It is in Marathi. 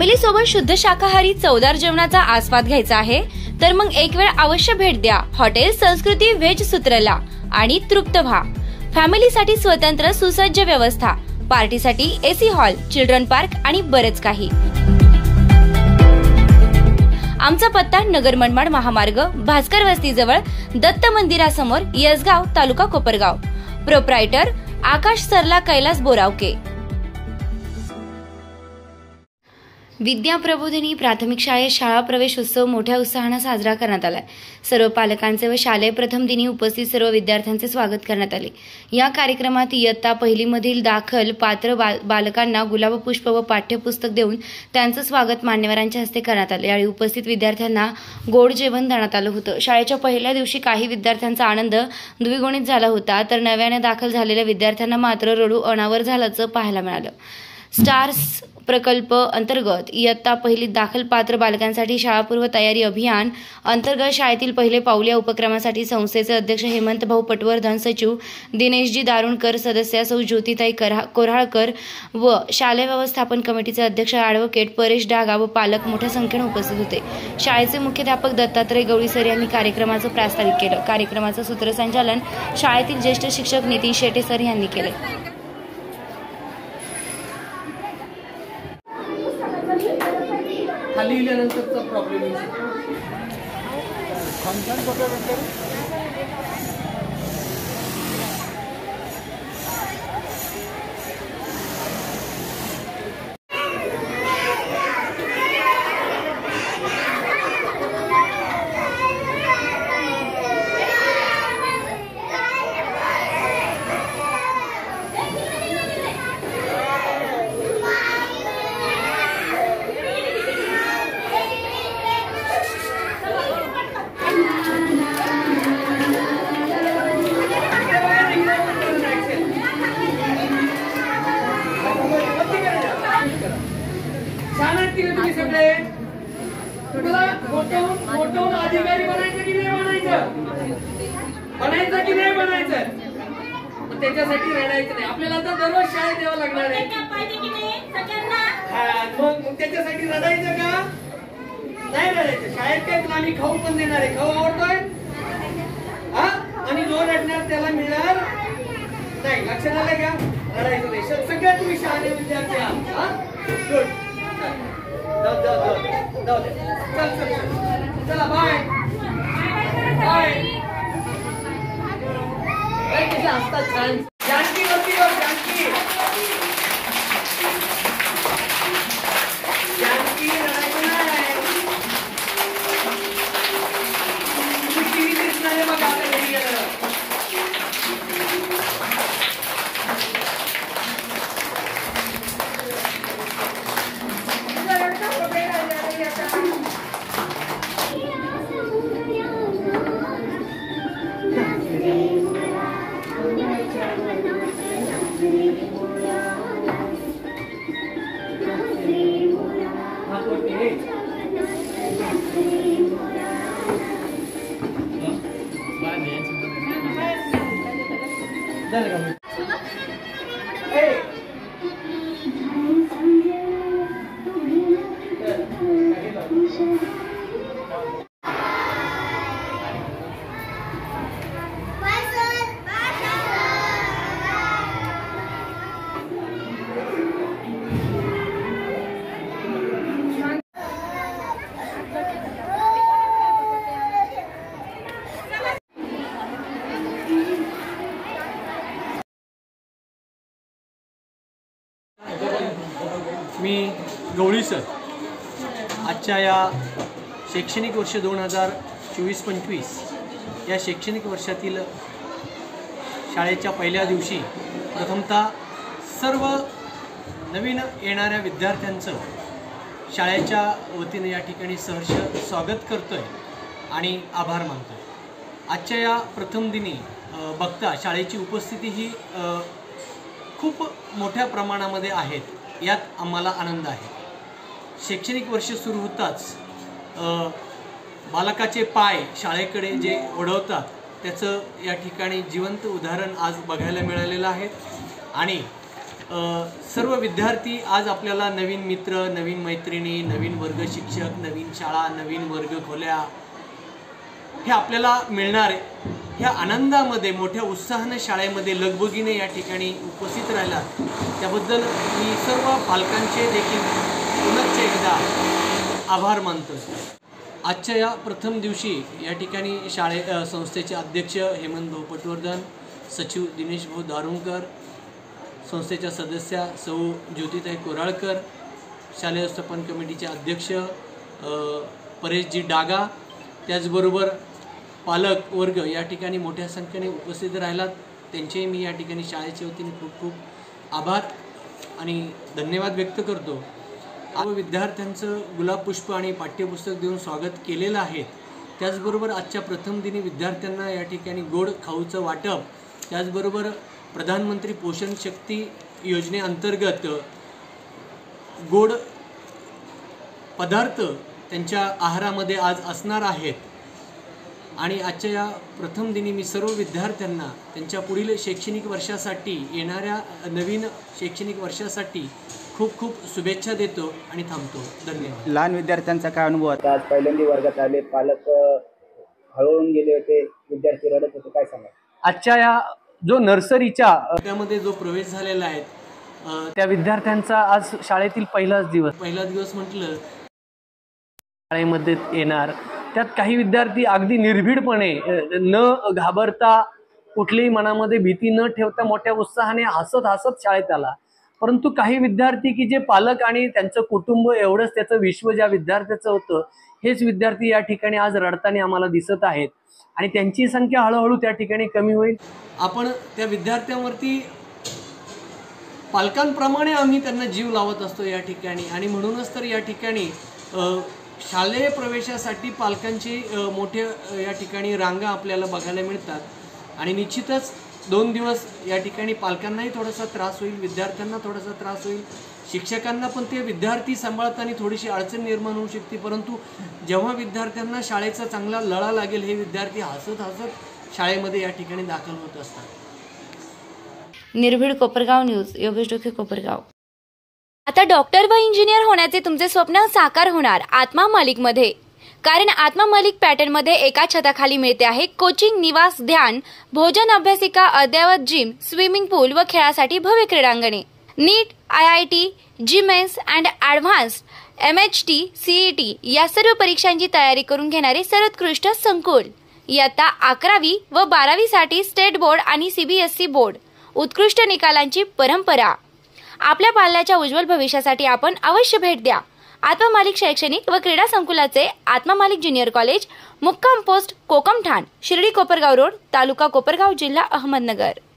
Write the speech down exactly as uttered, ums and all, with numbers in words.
फॅमिली सोबत शुद्ध शाकाहारी चवदार जेवणाचा आस्वाद घ्यायचा आहे तर मग एक वेळ अवश्य भेट द्या हॉटेल संस्कृती व्हेज सूत्रला आणि तृप्त व्हा। फॅमिलीसाठी स्वतंत्र सुसज्ज व्यवस्था, पार्टीसाठी एसी हॉल, चिल्ड्रन पार्क आणि बरेच काही। आमचा पत्ता नगर मनमाड महामार्ग, भास्कर वस्ती जवळ, दत्त मंदिरासमोर, यसगाव, तालुका कोपरगाव। प्रोप्रायटर आकाश सरला कैलास बोरावके। विद्या प्रबोधिनी प्राथमिक शाळेत शाळा प्रवेश उत्सव मोठ्या उत्साहाने साजरा करण्यात आलाय। सर्व पालकांचे व शालेय प्रथम दिनी उपस्थित सर्व विद्यार्थ्यांचे स्वागत करण्यात आले। या कार्यक्रमात इयत्ता पहिली मधील दाखल पात्र बाल, बालकांना गुलाब पुष्प व पाठ्यपुस्तक देऊन त्यांचे स्वागत मान्यवरांच्या हस्ते करण्यात आले। यावेळी उपस्थित विद्यार्थ्यांना गोड जेवण देण्यात आलं होतं। शाळेच्या पहिल्या दिवशी काही विद्यार्थ्यांचा आनंद द्विगुणित झाला होता तर नव्याने दाखल झालेल्या विद्यार्थ्यांना मात्र रडू अनावर झाल्याचं पाहायला मिळालं। स्टार्स प्रकल्प अंतर्गत इयत्ता पहिली दाखल पात्र बालकांसाठी शाळापूर्व तयारी अभियान अंतर्गत शाळेतील पहिले पाऊल या उपक्रमासाठी संस्थेचे अध्यक्ष हेमंत भाऊ पटवर्धन, सचिव दिनेशजी दारुणकर, सदस्य सौ ज्योतिताई कोऱ्हाळकर व शालेय व्यवस्थापन कमिटीचे अध्यक्ष ॲडव्होकेट परेश डागा व पालक मोठ्या संख्येने उपस्थित होते। शाळेचे मुख्याध्यापक दत्तात्रय गवळी सर यांनी कार्यक्रमाचं प्रास्ताविक केलं। कार्यक्रमाचं सूत्रसंचालन शाळेतील ज्येष्ठ शिक्षक नितीन शेटे सर यांनी केले। खाली लिहिल्यानंतरचा प्रॉब्लेम आहे। तुम्ही सगळे तुला मोठं मोठं अधिकारी बनायचं की नाही बनायचं बनायचं की नाही बनायचं त्याच्यासाठी रडायचं नाही। आपल्याला तर दररोज शाळेत द्यावं लागणार आहे मग त्याच्यासाठी रडायचं का नाही रडायचं। शाळेत काय आम्ही खाऊ पण देणार आहे। खाऊ आवडतोय हा आणि जो रडणार त्याला मिळणार नाही। लक्षात आलं का? रडायचं नाही। सगळ्या तुम्ही शाळेत विद्यार्थी आहात हा गुड। जाऊ जाऊ जाऊ जाऊ दे चल चल चला बाय बाय बाय किती असतात छान। जानकी वरती वर जानकी जानकी रडायचं नाही। तुम्ही टीव्ही दिसणार आहे बघा आता घरी गेलं मी गवळी सर आजच्या या शैक्षणिक वर्ष दोन हजार चोवीस पंचवीस या शैक्षणिक वर्षातील शाळेच्या पहिल्या दिवशी प्रथमतः सर्व नवीन येणाऱ्या विद्यार्थ्यांचं शाळेच्या वतीने या ठिकाणी सहर्ष स्वागत करतोय आणि आभार मानतोय। आजच्या या प्रथम दिनी बघता शाळेची उपस्थिती ही खूप मोठ्या प्रमाणामध्ये आहेत, यात आम्हाला आनंद आहे। शैक्षणिक वर्ष सुरू होताच बालकाचे पाय शाळेकडे जे वळवतात त्याचं या ठिकाणी जिवंत उदाहरण आज बघायला मिळालेलं आहे आणि सर्व विद्यार्थी आज आपल्याला नवीन मित्र, नवीन मैत्रिणी, नवीन वर्ग शिक्षक, नवीन शाळा, नवीन वर्ग खोल्या हे आपल्याला मिळणार आहे। ह्या आनंदामध्ये मोठ्या उत्साहाने शाळेमध्ये लगबगीने या ठिकाणी उपस्थित राहिलात त्याबद्दल मी सर्व पालकांचे देखील पुनश्च एकदा आभार मानतो। आजच्या या प्रथम दिवशी या ठिकाणी शाळे संस्थेचे अध्यक्ष हेमंत भाऊ पटवर्धन, सचिव दिनेश भाऊ दारुणकर, संस्थेच्या सदस्या सौ ज्योतिताई कोराळकर, शालेय व्यवस्थापन कमिटीचे अध्यक्ष परेशजी डागा, त्याचबरोबर पालक वर्ग या ठिकाणी मोठ्या संख्येने उपस्थित राहिलात त्यांचे मी या ठिकाणी शाळेच्या वतीने खूप खूप आभार आणि धन्यवाद व्यक्त करतो। सर्व विद्यार्थ्यांचं गुलाब पुष्प आणि पाठ्यपुस्तक देऊन स्वागत केलेलं आहे। त्याचबरोबर आजच्या प्रथम दिनी विद्यार्थ्यांना या ठिकाणी गोड खाऊचं वाटप, त्याचबरोबर प्रधानमंत्री पोषण शक्ती योजनेअंतर्गत गोड पदार्थ त्यांच्या आहारामध्ये आज असणार आहेत आणि आजच्या या प्रथम दिनी मी सर्व विद्यार्थ्यांना त्यांच्या पुढील शैक्षणिक वर्षासाठी येणाऱ्या नवीन शैक्षणिक वर्षासाठी खूप खूप शुभेच्छा देतो आणि थांबतो। धन्यवाद। लहान विद्यार्थ्यांचा काय अनुभव होता? आज पहिल्यांदा वर्गात आले, पालक हळूहळू गेले होते, विद्यार्थी रडत होते, काय सांगा? आजच्या या जो नर्सरीच्या त्यामध्ये जो प्रवेश झालेला आहे त्या विद्यार्थ्यांचा आज शाळेतील पहिलाच दिवस पहिला दिवस म्हटलं शाळेमध्ये येणार त्यात काही विद्यार्थी अगदी निर्भीडपणे न घाबरता कुठलीही मनामध्ये भीती न ठेवता मोठ्या उत्साहाने हसत हसत शाळेत आला। परंतु काही विद्यार्थी की जे पालक आणि त्यांचं कुटुंब एवढंच त्याचं विश्व ज्या विद्यार्थ्याचं होतं हेच विद्यार्थी या ठिकाणी आज रडताना आम्हाला दिसत आहेत आणि त्यांची संख्या हळूहळू त्या ठिकाणी कमी होईल। आपण त्या विद्यार्थ्यांवरती पालकांप्रमाणे आम्ही त्यांना जीव लावत असतो या ठिकाणी आणि म्हणूनच तर या ठिकाणी शालेय प्रवेशासाठी पालकांची मोठ्या या ठिकाणी रांगा आपल्याला बघायला मिळतात आणि निश्चितच दोन दिवस या ठिकाणी पालकांनाही थोडासा त्रास होईल, विद्यार्थ्यांना थोडासा त्रास होईल, शिक्षकांना पण ते विद्यार्थी सांभाळताना थोडीशी अडचण निर्माण होऊ शकते। परंतु जेव्हा विद्यार्थ्यांना शाळेचा चांगला लळा लागेल हे विद्यार्थी हसत हसत शाळेमध्ये या ठिकाणी दाखल होत असतात। निर्भीड कोपरगाव न्यूज, योगेश डोके, कोपरगाव। आता डॉक्टर व इंजिनियर होण्याचे तुमचे स्वप्न साकार होणार आत्मा मालिक मध्ये, कारण आत्मा मालिक पॅटर्न मध्ये एका छताखाली मिळते आहे कोचिंग, निवास, ध्यान, भोजन, अभ्यासिका, अद्ययावत जिम, स्विमिंग पूल व खेळासाठी भव्य क्रीडांगणे। NEET, I I T, JEE mains and advanced, M H T, CET या सर्व परीक्षांची तयारी करून घेणारे सर्वोत्कृष्ट संकुल। इयत्ता अकरावी व बारावी साठी स्टेट बोर्ड आणि सीबीएसई बोर्ड, उत्कृष्ट निकालांची परंपरा। आपल्या पाल्याच्या उज्ज्वल भविष्यासाठी आपण अवश्य भेट द्या आत्मा मालिक शैक्षणिक व क्रीडा संकुलाचे आत्मा मालिक ज्युनियर कॉलेज, मुक्काम पोस्ट कोकमठाण, शिर्डी कोपरगाव रोड, तालुका कोपरगाव, जिल्हा अहमदनगर।